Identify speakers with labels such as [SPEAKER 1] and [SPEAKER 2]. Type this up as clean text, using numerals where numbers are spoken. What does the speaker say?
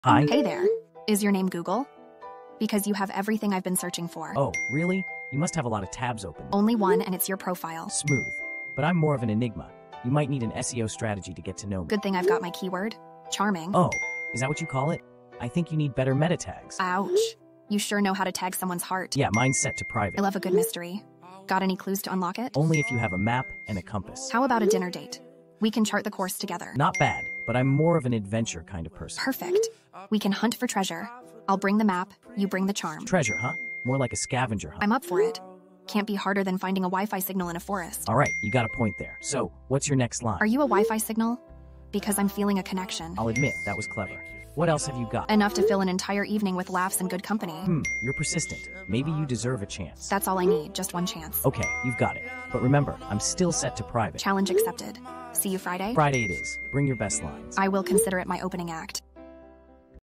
[SPEAKER 1] Hi.
[SPEAKER 2] Hey there. Is your name Google? Because you have everything I've been searching for.
[SPEAKER 1] Oh, really? You must have a lot of tabs open.
[SPEAKER 2] Only one, and it's your profile.
[SPEAKER 1] Smooth. But I'm more of an enigma. You might need an SEO strategy to get to know me.
[SPEAKER 2] Good thing I've got my keyword. Charming.
[SPEAKER 1] Oh, is that what you call it? I think you need better meta tags.
[SPEAKER 2] Ouch. You sure know how to tag someone's heart.
[SPEAKER 1] Yeah, mine's set to private.
[SPEAKER 2] I love a good mystery. Got any clues to unlock it?
[SPEAKER 1] Only if you have a map and a compass.
[SPEAKER 2] How about a dinner date? We can chart the course together.
[SPEAKER 1] Not bad, but I'm more of an adventure kind of person.
[SPEAKER 2] Perfect. We can hunt for treasure. I'll bring the map, you bring the charm.
[SPEAKER 1] Treasure, huh? More like a scavenger hunt.
[SPEAKER 2] I'm up for it. Can't be harder than finding a Wi-Fi signal in a forest.
[SPEAKER 1] All right, you got a point there. So, what's your next line?
[SPEAKER 2] Are you a Wi-Fi signal? Because I'm feeling a connection.
[SPEAKER 1] I'll admit, that was clever. What else have you got?
[SPEAKER 2] Enough to fill an entire evening with laughs and good company.
[SPEAKER 1] You're persistent. Maybe you deserve a chance.
[SPEAKER 2] That's all I need, just one chance.
[SPEAKER 1] Okay, you've got it. But remember, I'm still set to private.
[SPEAKER 2] Challenge accepted. See you Friday?
[SPEAKER 1] Friday it is. Bring your best lines.
[SPEAKER 2] I will consider it my opening act.